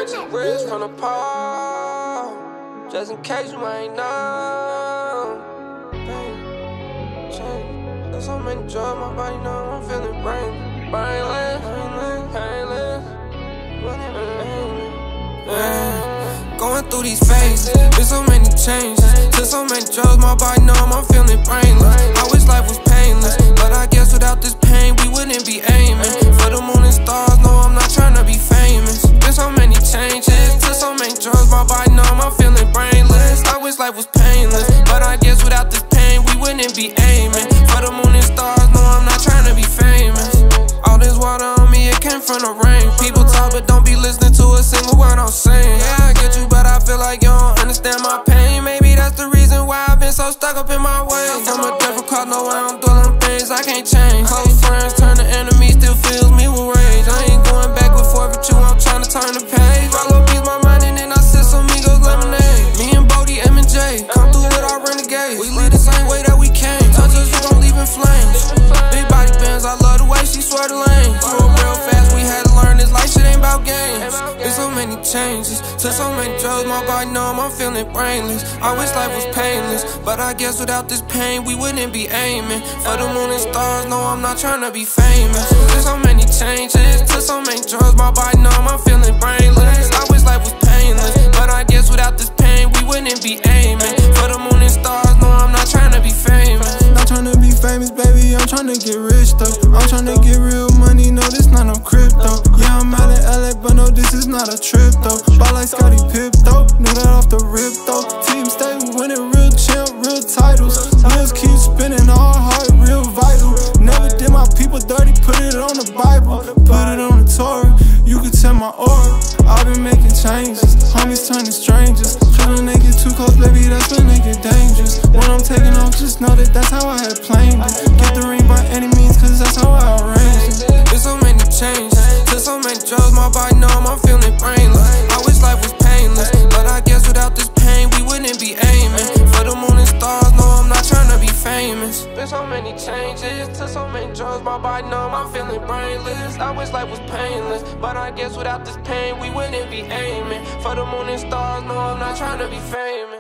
magic wrist from the pole, just in case you ain't know. There's so many drugs, my body know I'm feeling brainless. Going through these phases, there's so many changes. Took so many drugs, my body know I'm feeling brainless. I wish life was painless, but I guess without this pain we wouldn't be aiming for the moon and stars. No, I'm not trying to be famous. There's so many changes. Took so many drugs, my body know I'm feeling brainless. I wish life was painless, but I guess without this pain we wouldn't be aiming for the moon and stars. No, I'm not trying to be famous. All this water on me, it came from the rain. People talk but don't be listening to a single word I'm saying. Yeah, I get you, but I feel like you don't understand my pain. Maybe that's the reason why I've been so stuck up in my ways. I'm a different cause, no way I'm dwelling things I can't change. Close friends turn to enemies, still fills me with rage. I ain't going back and forth with you, I'm trying to turn the page. Follow peace my mind and then I sip some Migos lemonade. Me and Bodhi, M and J, come through with our renegades. We live the same way that we came. Touch us, we gon' leave in flames. Big body bands, I love the way she swear the lane. Grew up real fast, we had to learn this life shit ain't about games. There's so many changes, took so many drugs, my body numb, I'm feeling brainless. I wish life was painless, but I guess without this pain we wouldn't be aiming for the moon and stars. No, I'm not trying to be famous. There's so many changes, took so many drugs, my body numb, I'm feeling brainless. I wish life was painless, but I guess without this pain we wouldn't be aiming for the moon and stars. No, I'm not trying to be famous. Not trying to be famous, baby, I'm trying to get rich though. I'm trying to get real money, no, this not no crypto. Yeah, I'm out in LA, but no, this is not a trip though. Ball like Scottie Pip though, knew that off the rip though. Team stay winning, real champ, real titles. Wheels keep spinning, all heart, real vital. Never did my people dirty, put it on the Bible, put it on the Torah. You could tell my aura, I've been making changes. Homies turning strangers, trying to get too close, baby, that's when they get dangerous. When I'm taking off, just know that that's how I had planned it. Get the ring by any means, cause that's how I arranged it. There's so many changes, took so many drugs, my body numb, I'm feeling brainless. I wish life was painless, but I guess without this pain we wouldn't be aiming for the moon and stars. No, I'm not trying to be famous. There's so many changes, took so many drugs, my body numb, I'm feeling brainless. I wish life was painless, but I guess without this pain we wouldn't be aiming for the moon and stars. No, I'm not trying to be famous.